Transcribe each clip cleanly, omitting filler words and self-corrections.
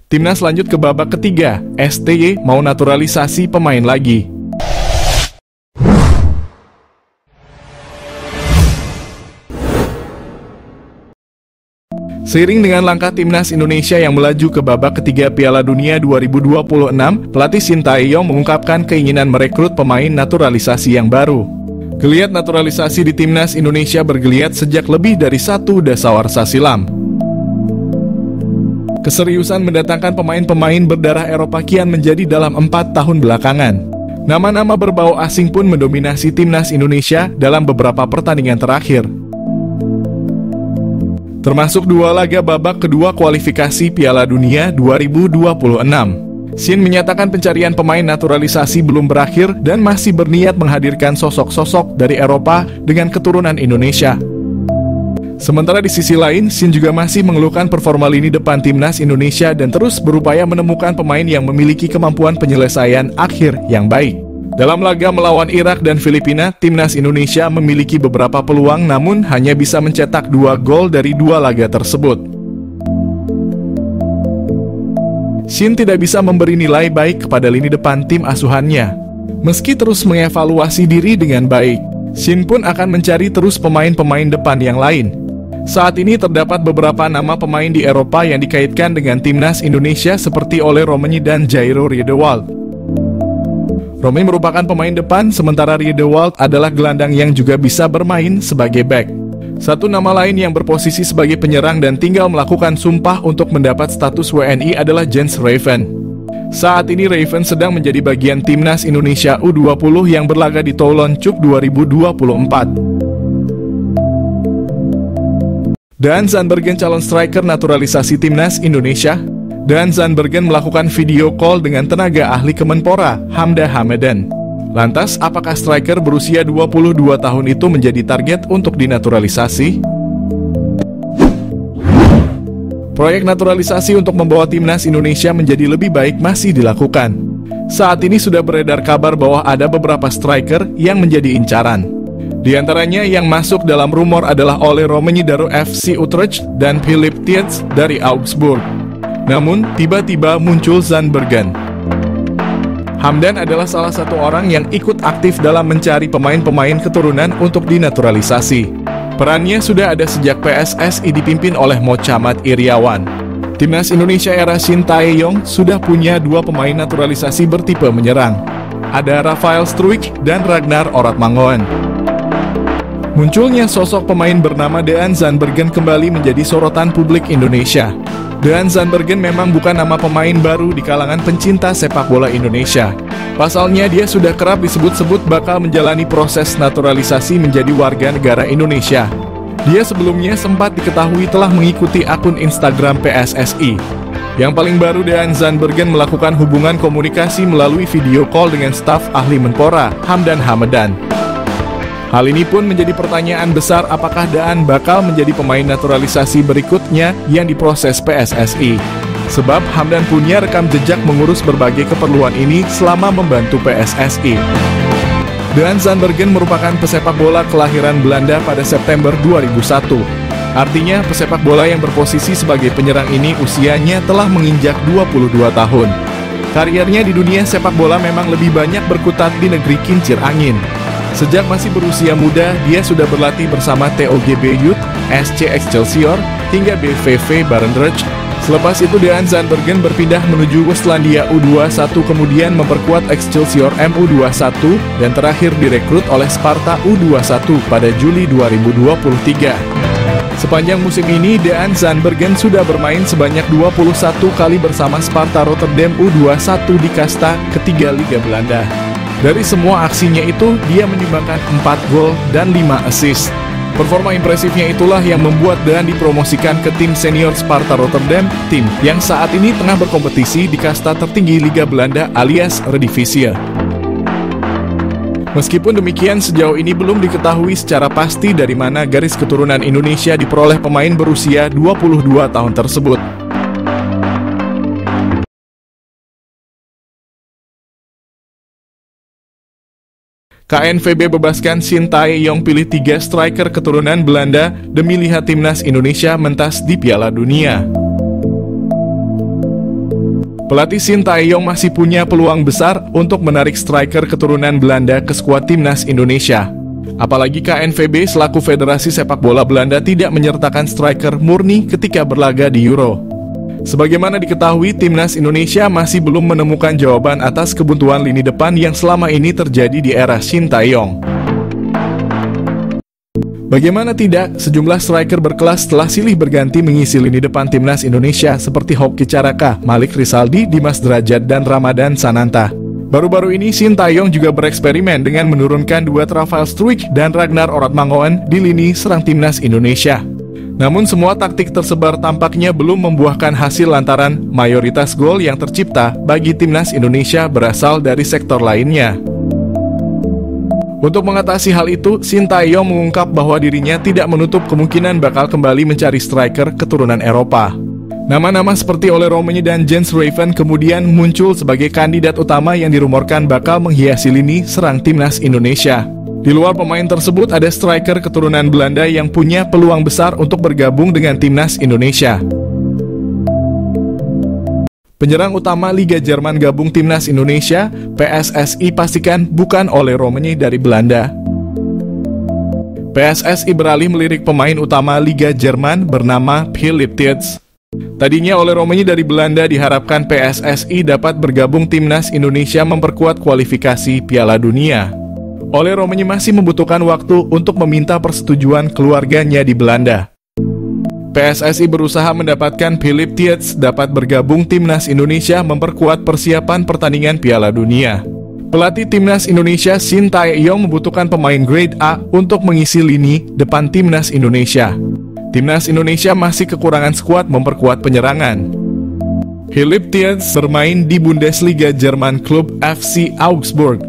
Timnas lanjut ke babak ketiga, STY mau naturalisasi pemain lagi. Seiring dengan langkah Timnas Indonesia yang melaju ke babak ketiga Piala Dunia 2026, pelatih Shin Tae-yong mengungkapkan keinginan merekrut pemain naturalisasi yang baru. Geliat naturalisasi di Timnas Indonesia bergeliat sejak lebih dari 1 dasawarsa silam. Keseriusan mendatangkan pemain-pemain berdarah Eropa kian menjadi dalam 4 tahun belakangan. Nama-nama berbau asing pun mendominasi Timnas Indonesia dalam beberapa pertandingan terakhir. Termasuk 2 laga babak kedua kualifikasi Piala Dunia 2026. Shin menyatakan pencarian pemain naturalisasi belum berakhir dan masih berniat menghadirkan sosok-sosok dari Eropa dengan keturunan Indonesia. Sementara di sisi lain, Shin juga masih mengeluhkan performa lini depan Timnas Indonesia dan terus berupaya menemukan pemain yang memiliki kemampuan penyelesaian akhir yang baik. Dalam laga melawan Irak dan Filipina, Timnas Indonesia memiliki beberapa peluang namun hanya bisa mencetak 2 gol dari 2 laga tersebut. Shin tidak bisa memberi nilai baik kepada lini depan tim asuhannya. Meski terus mengevaluasi diri dengan baik, Shin pun akan mencari terus pemain-pemain depan yang lain. Saat ini terdapat beberapa nama pemain di Eropa yang dikaitkan dengan Timnas Indonesia seperti Ole Romeni dan Jairo Riedewald. Romeni merupakan pemain depan, sementara Riedewald adalah gelandang yang juga bisa bermain sebagai bek. Satu nama lain yang berposisi sebagai penyerang dan tinggal melakukan sumpah untuk mendapat status WNI adalah Jens Raven. Saat ini Raven sedang menjadi bagian Timnas Indonesia U20 yang berlaga di Toulon Cup 2024. Dan Zandbergen calon striker naturalisasi Timnas Indonesia. Dan Zandbergen melakukan video call dengan tenaga ahli Kemenpora, Hamda Hamadan. Lantas, apakah striker berusia 22 tahun itu menjadi target untuk dinaturalisasi? Proyek naturalisasi untuk membawa Timnas Indonesia menjadi lebih baik masih dilakukan. Saat ini sudah beredar kabar bahwa ada beberapa striker yang menjadi incaran. Di antaranya yang masuk dalam rumor adalah Ole Romeni dari FC Utrecht dan Philip Tietz dari Augsburg. Namun, tiba-tiba muncul Zandbergen. Hamdan adalah salah satu orang yang ikut aktif dalam mencari pemain-pemain keturunan untuk dinaturalisasi. Perannya sudah ada sejak PSSI dipimpin oleh Mochamat Iriawan. Timnas Indonesia era Shin Tae-yong sudah punya 2 pemain naturalisasi bertipe menyerang. Ada Rafael Struijk dan Ragnar Oratmangoen. Munculnya sosok pemain bernama Dean Zandbergen kembali menjadi sorotan publik Indonesia. Dean Zandbergen memang bukan nama pemain baru di kalangan pencinta sepak bola Indonesia. Pasalnya dia sudah kerap disebut-sebut bakal menjalani proses naturalisasi menjadi warga negara Indonesia. Dia sebelumnya sempat diketahui telah mengikuti akun Instagram PSSI. Yang paling baru, Dean Zandbergen melakukan hubungan komunikasi melalui video call dengan staf ahli Menpora, Hamdan Hamadan. Hal ini pun menjadi pertanyaan besar, apakah Daan bakal menjadi pemain naturalisasi berikutnya yang diproses PSSI. Sebab Hamdan punya rekam jejak mengurus berbagai keperluan ini selama membantu PSSI. Dean Zandbergen merupakan pesepak bola kelahiran Belanda pada September 2001. Artinya pesepak bola yang berposisi sebagai penyerang ini usianya telah menginjak 22 tahun. Karirnya di dunia sepak bola memang lebih banyak berkutat di negeri kincir angin. Sejak masih berusia muda, dia sudah berlatih bersama TOGB Youth, SC Excelsior, hingga BVV Barendrecht. Selepas itu Dean Zandbergen berpindah menuju Westlandia U21, kemudian memperkuat Excelsior MU21, dan terakhir direkrut oleh Sparta U21 pada Juli 2023. Sepanjang musim ini, Dean Zandbergen sudah bermain sebanyak 21 kali bersama Sparta Rotterdam U21 di kasta ketiga Liga Belanda. Dari semua aksinya itu, dia menyumbangkan 4 gol dan 5 assist. Performa impresifnya itulah yang membuat Dean dipromosikan ke tim senior Sparta Rotterdam, tim yang saat ini tengah berkompetisi di kasta tertinggi Liga Belanda alias Eredivisie. Meskipun demikian, sejauh ini belum diketahui secara pasti dari mana garis keturunan Indonesia diperoleh pemain berusia 22 tahun tersebut. KNVB bebaskan Shin Tae-yong pilih 3 striker keturunan Belanda demi lihat Timnas Indonesia mentas di Piala Dunia. Pelatih Shin Tae-yong masih punya peluang besar untuk menarik striker keturunan Belanda ke skuad timnas Indonesia. Apalagi KNVB selaku Federasi Sepak Bola Belanda tidak menyertakan striker murni ketika berlaga di Euro. Sebagaimana diketahui, timnas Indonesia masih belum menemukan jawaban atas kebuntuan lini depan yang selama ini terjadi di era Shin Tae-yong. Bagaimana tidak, sejumlah striker berkelas telah silih berganti mengisi lini depan timnas Indonesia seperti Hoki Caraka, Malik Rizaldi, Dimas Derajat, dan Ramadan Sananta. Baru-baru ini Shin Tae-yong juga bereksperimen dengan menurunkan duet Rafael Struijk dan Ragnar Oratmangoen di lini serang timnas Indonesia. Namun semua taktik tersebar tampaknya belum membuahkan hasil lantaran mayoritas gol yang tercipta bagi timnas Indonesia berasal dari sektor lainnya. Untuk mengatasi hal itu, Shin Tae-yong mengungkap bahwa dirinya tidak menutup kemungkinan bakal kembali mencari striker keturunan Eropa. Nama-nama seperti Ole Roemeny dan Jens Raven kemudian muncul sebagai kandidat utama yang dirumorkan bakal menghiasi lini serang timnas Indonesia. Di luar pemain tersebut, ada striker keturunan Belanda yang punya peluang besar untuk bergabung dengan timnas Indonesia. Penyerang utama Liga Jerman gabung timnas Indonesia, PSSI pastikan bukan Ole Roemeny dari Belanda. PSSI beralih melirik pemain utama Liga Jerman bernama Philipp Tietz. Tadinya Ole Roemeny dari Belanda diharapkan PSSI dapat bergabung timnas Indonesia memperkuat kualifikasi Piala Dunia. Ole Roemeny masih membutuhkan waktu untuk meminta persetujuan keluarganya di Belanda. PSSI berusaha mendapatkan Philipp Tietz dapat bergabung timnas Indonesia memperkuat persiapan pertandingan Piala Dunia. Pelatih timnas Indonesia Shin Tae-yong membutuhkan pemain grade A untuk mengisi lini depan timnas Indonesia. Timnas Indonesia masih kekurangan skuad memperkuat penyerangan. Philipp Tietz bermain di Bundesliga Jerman klub FC Augsburg.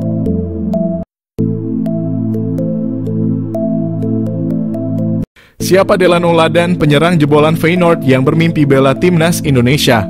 Siapa Delano Ladan, penyerang jebolan Feyenoord yang bermimpi bela timnas Indonesia?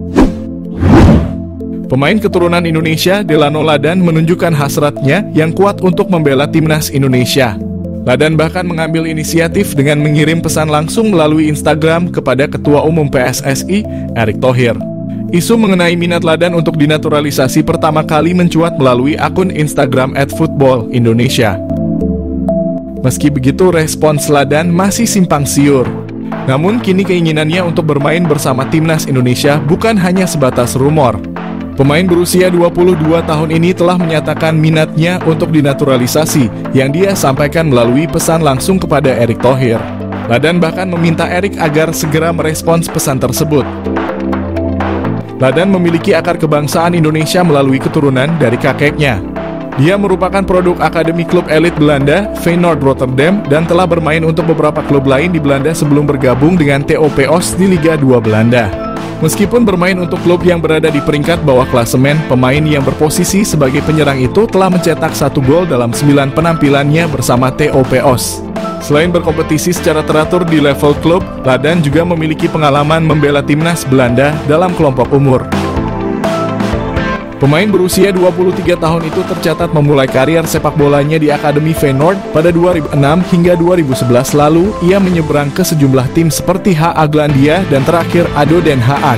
Pemain keturunan Indonesia, Delano Ladan menunjukkan hasratnya yang kuat untuk membela timnas Indonesia. Ladan bahkan mengambil inisiatif dengan mengirim pesan langsung melalui Instagram kepada Ketua Umum PSSI, Erick Thohir. Isu mengenai minat Ladan untuk dinaturalisasi pertama kali mencuat melalui akun Instagram @footballindonesia. Meski begitu, respons Ladan masih simpang siur. Namun kini keinginannya untuk bermain bersama timnas Indonesia bukan hanya sebatas rumor. Pemain berusia 22 tahun ini telah menyatakan minatnya untuk dinaturalisasi yang dia sampaikan melalui pesan langsung kepada Erick Thohir. Ladan bahkan meminta Erick agar segera merespons pesan tersebut. Ladan memiliki akar kebangsaan Indonesia melalui keturunan dari kakeknya. Dia merupakan produk akademi klub elit Belanda, Feyenoord Rotterdam, dan telah bermain untuk beberapa klub lain di Belanda sebelum bergabung dengan TOP Os di Liga 2 Belanda. Meskipun bermain untuk klub yang berada di peringkat bawah klasemen, pemain yang berposisi sebagai penyerang itu telah mencetak 1 gol dalam 9 penampilannya bersama TOP Os. Selain berkompetisi secara teratur di level klub, Ladan juga memiliki pengalaman membela timnas Belanda dalam kelompok umur. Pemain berusia 23 tahun itu tercatat memulai karier sepak bolanya di Akademi Feyenoord pada 2006 hingga 2011 lalu. Ia menyeberang ke sejumlah tim seperti HA Glandia dan terakhir ADO Den Haag.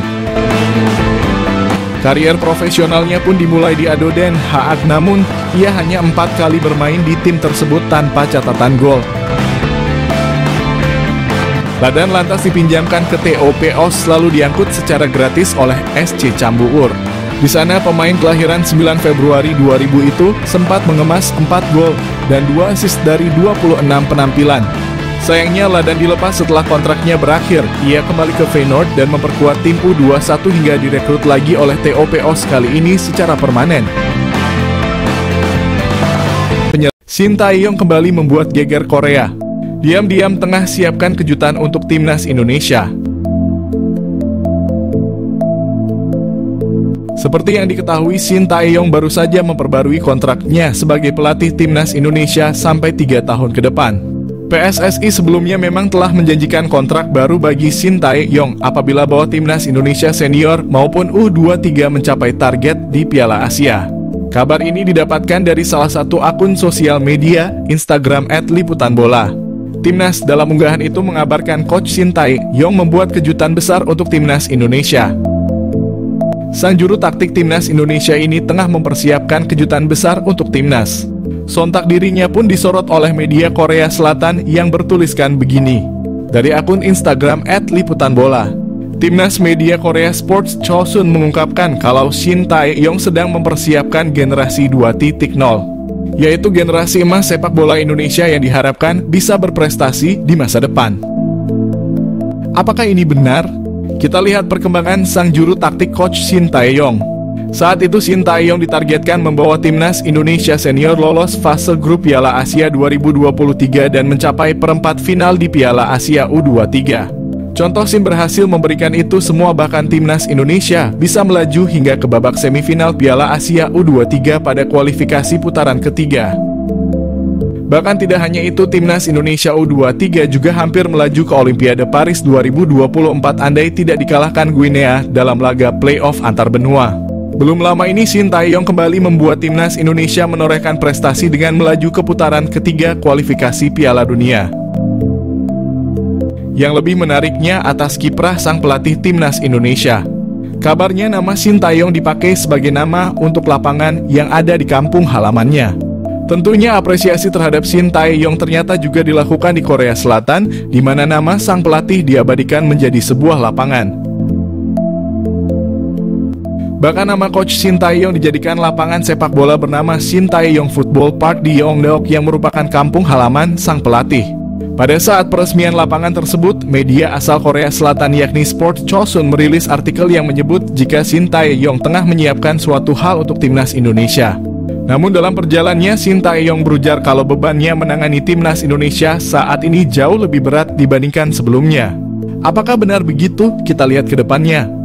Karier profesionalnya pun dimulai di ADO Den Haag, namun ia hanya 4 kali bermain di tim tersebut tanpa catatan gol. Ladan lantas dipinjamkan ke TOP Os lalu diangkut secara gratis oleh SC Cambuur. Di sana pemain kelahiran 9 Februari 2000 itu sempat mengemas 4 gol dan 2 assist dari 26 penampilan. Sayangnya Ladan dilepas setelah kontraknya berakhir. Ia kembali ke Feyenoord dan memperkuat tim U21 hingga direkrut lagi oleh TOP Os kali ini secara permanen. Shin Tae-yong kembali membuat geger Korea. Diam-diam tengah siapkan kejutan untuk timnas Indonesia. Seperti yang diketahui, Shin Tae-yong baru saja memperbarui kontraknya sebagai pelatih timnas Indonesia sampai 3 tahun ke depan. PSSI sebelumnya memang telah menjanjikan kontrak baru bagi Shin Tae-yong apabila bawa timnas Indonesia senior maupun U23 mencapai target di Piala Asia. Kabar ini didapatkan dari salah satu akun sosial media Instagram @liputanbola. Timnas dalam unggahan itu mengabarkan Coach Shin Tae-yong membuat kejutan besar untuk timnas Indonesia. Sang juru taktik timnas Indonesia ini tengah mempersiapkan kejutan besar untuk timnas. Sontak dirinya pun disorot oleh media Korea Selatan yang bertuliskan begini. Dari akun Instagram @liputanbola. Timnas media Korea Sports Chosun mengungkapkan kalau Shin Tae-yong sedang mempersiapkan generasi 2.0, yaitu generasi emas sepak bola Indonesia yang diharapkan bisa berprestasi di masa depan. Apakah ini benar? Kita lihat perkembangan sang juru taktik coach Shin Tae-yong. Saat itu Shin Tae-yong ditargetkan membawa timnas Indonesia senior lolos fase grup Piala Asia 2023 dan mencapai perempat final di Piala Asia U23. Contoh Shin berhasil memberikan itu semua, bahkan timnas Indonesia bisa melaju hingga ke babak semifinal Piala Asia U23 pada kualifikasi putaran ketiga. Bahkan tidak hanya itu, timnas Indonesia U23 juga hampir melaju ke Olimpiade Paris 2024 andai tidak dikalahkan Guinea dalam laga playoff antar benua. Belum lama ini Shin Tae-yong kembali membuat timnas Indonesia menorehkan prestasi dengan melaju ke putaran ketiga kualifikasi Piala Dunia. Yang lebih menariknya atas kiprah sang pelatih timnas Indonesia. Kabarnya nama Shin Tae-yong dipakai sebagai nama untuk lapangan yang ada di kampung halamannya. Tentunya apresiasi terhadap Shin Tae-yong ternyata juga dilakukan di Korea Selatan, di mana nama sang pelatih diabadikan menjadi sebuah lapangan. Bahkan nama coach Shin Tae-yong dijadikan lapangan sepak bola bernama Shin Tae-yong Football Park di Yongdeok yang merupakan kampung halaman sang pelatih. Pada saat peresmian lapangan tersebut, media asal Korea Selatan yakni Sport Chosun merilis artikel yang menyebut jika Shin Tae-yong tengah menyiapkan suatu hal untuk timnas Indonesia. Namun dalam perjalanannya, Shin Tae-yong berujar kalau bebannya menangani timnas Indonesia saat ini jauh lebih berat dibandingkan sebelumnya. Apakah benar begitu? Kita lihat ke depannya.